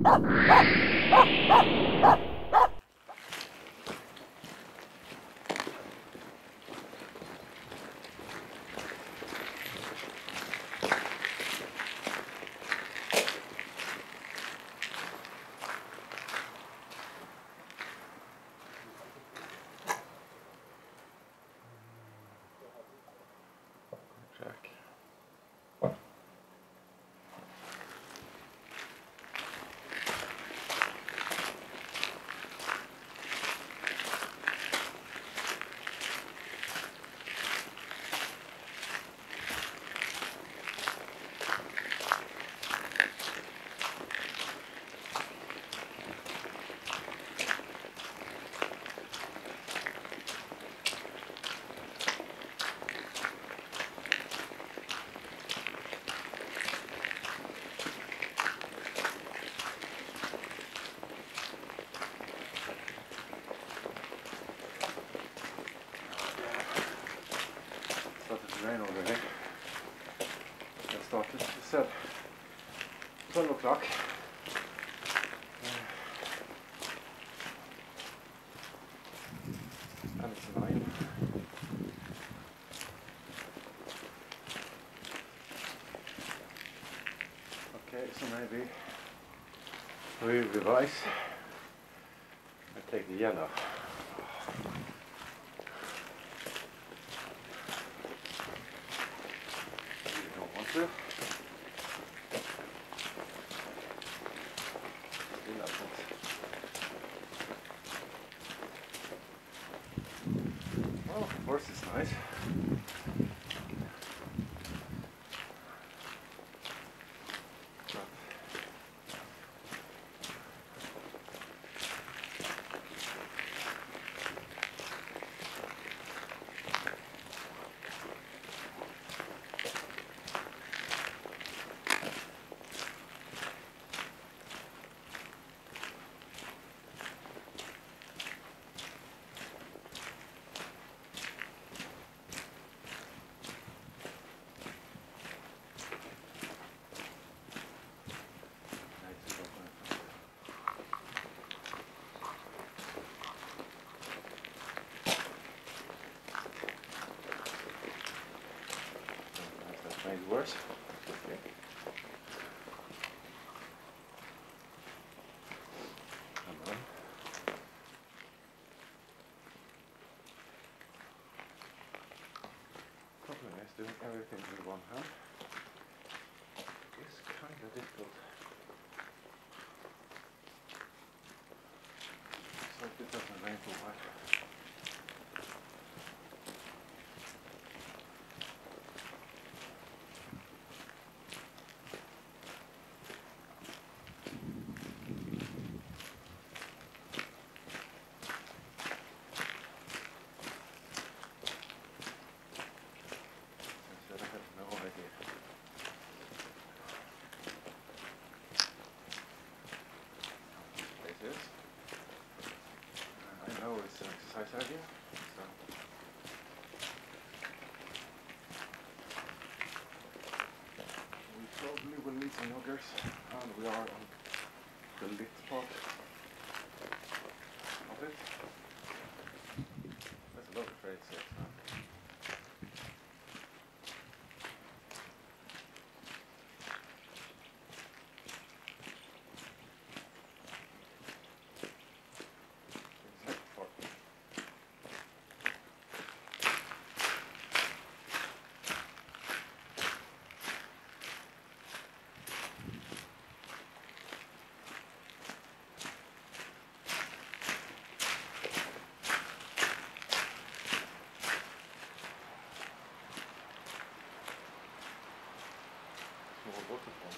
Rain already. I started, I said 12 o'clock. And it's 9. Okay, so maybe we revise. I take the yellow. Oh, of course it's nice. Made worse. Okay. Come on. Problem is doing everything with one hand. It's kind of difficult. So if it doesn't rain for a while. It's an exercise idea, so we probably will need some joggers, and we are on the lit part of it. There's a lot of trades here. Waterfall.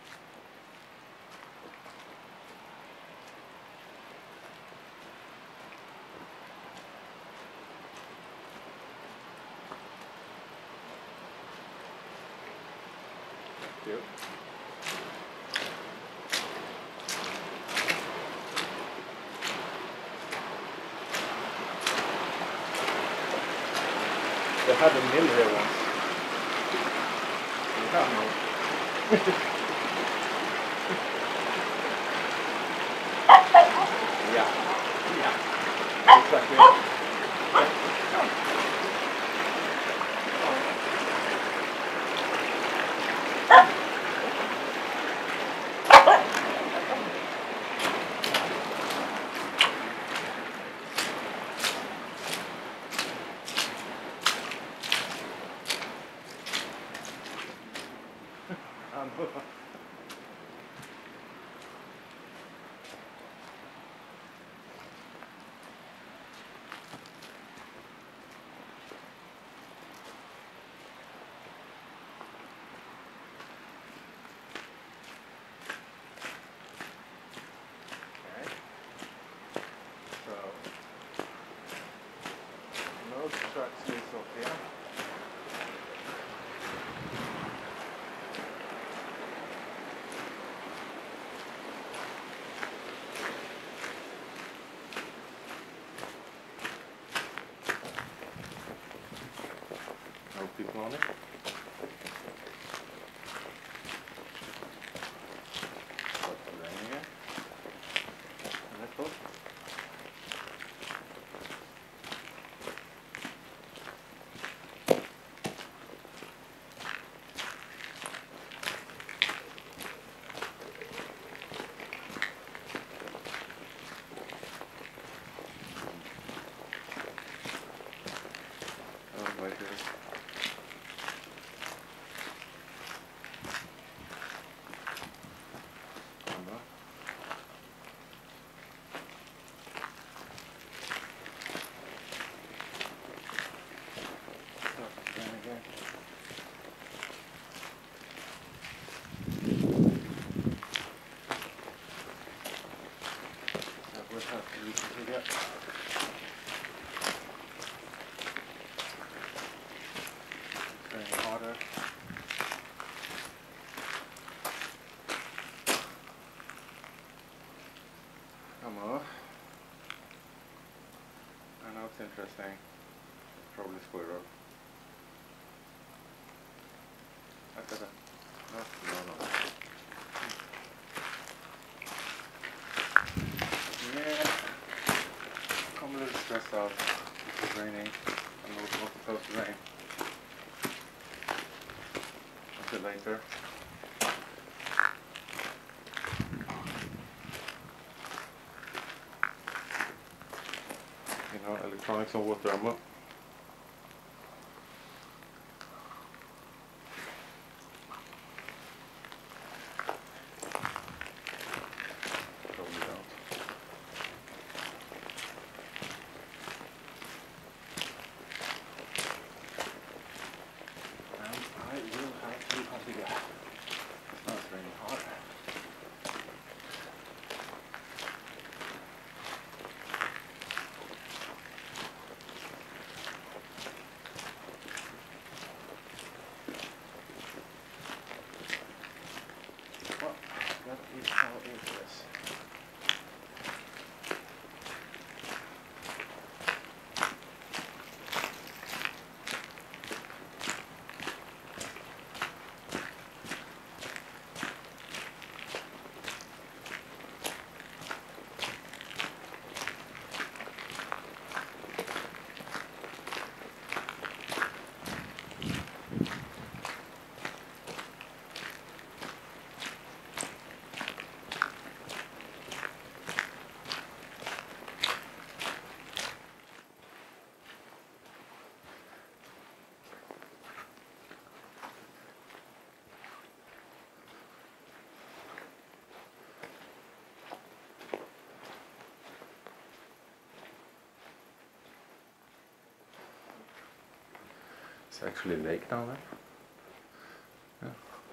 Thank you. They had a mill here once. In Aamu. No people on it. Start to rain again. And that's all. Oh my goodness. Aamu. I know it's interesting. Probably squirrel. I got a no. Yeah. I'm a little stressed out. It's raining. I know it's not supposed to rain. Until later. You know, electronics and water Aamu. Probably don't. And I will have to continue. Now it's raining hard. Well, that is how it is. It's actually a lake down there.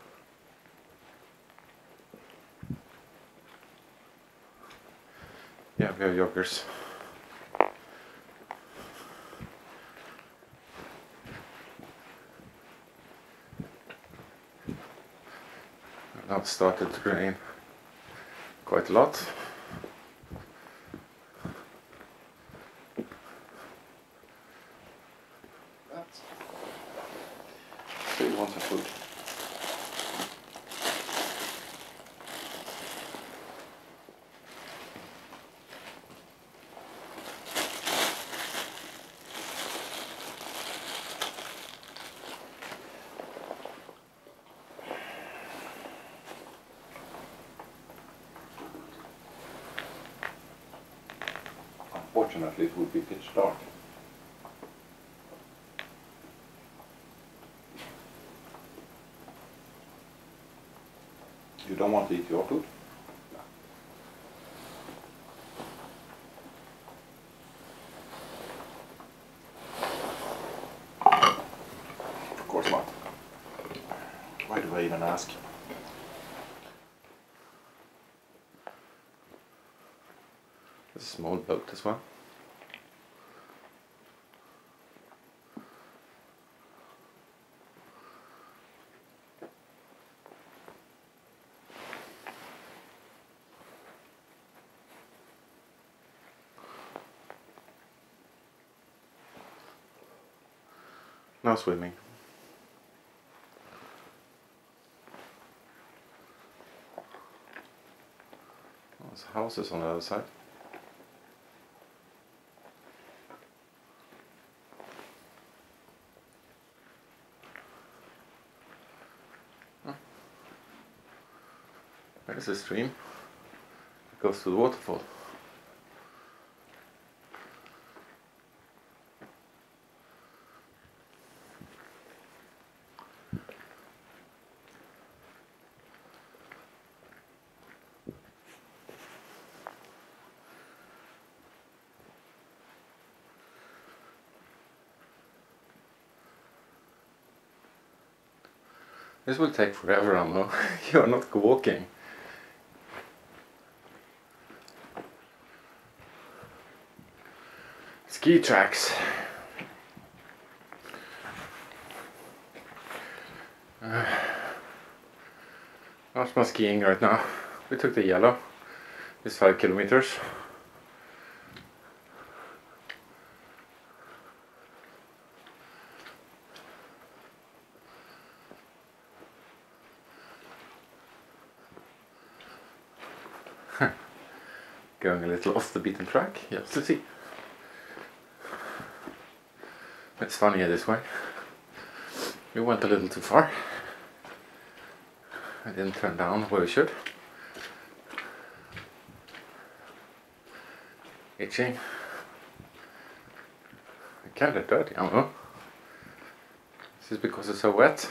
Yeah, we have joggers. Now it started to rain quite a lot. So you want some food. unfortunately it would be pitch dark. You don't want to eat your food? Of course not. Why do I even ask? There's a small boat as well. No swimming. Oh, there's houses on the other side. Oh. There's a stream. It goes to the waterfall. This will take forever, Aamu. You are not walking. Ski tracks. How's my skiing right now? We took the yellow. It's 5 kilometers. Going a little off the beaten track, yes, to see. It's funnier this way. We went a little too far. I didn't turn down where we should. Itching. Kinda dirty, I don't know. This is because it's so wet.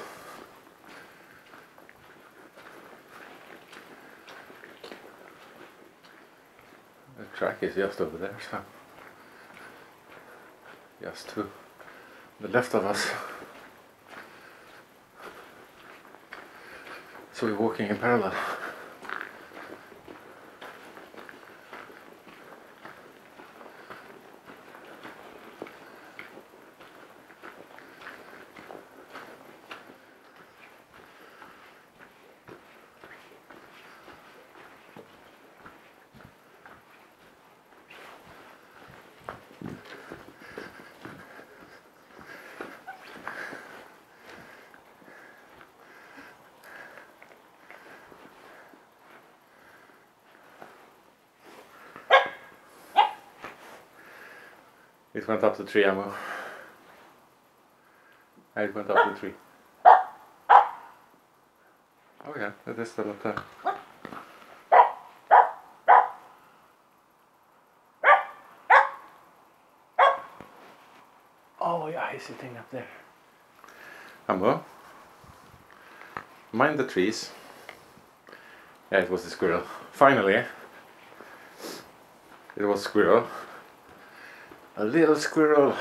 The track is just over there, so just to the left of us. So we're walking in parallel. It went up the tree, Aamu. It went up the tree. Oh yeah, it is still up there. Oh yeah, he's sitting up there. Aamu, mind the trees. Yeah, it was a squirrel. Finally, it was a squirrel. A little squirrel.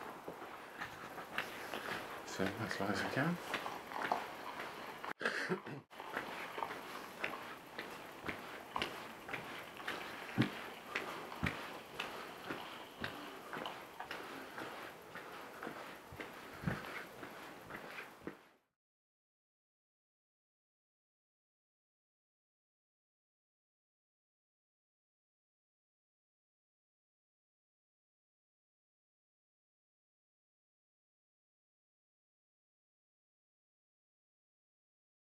Swim as long as I can.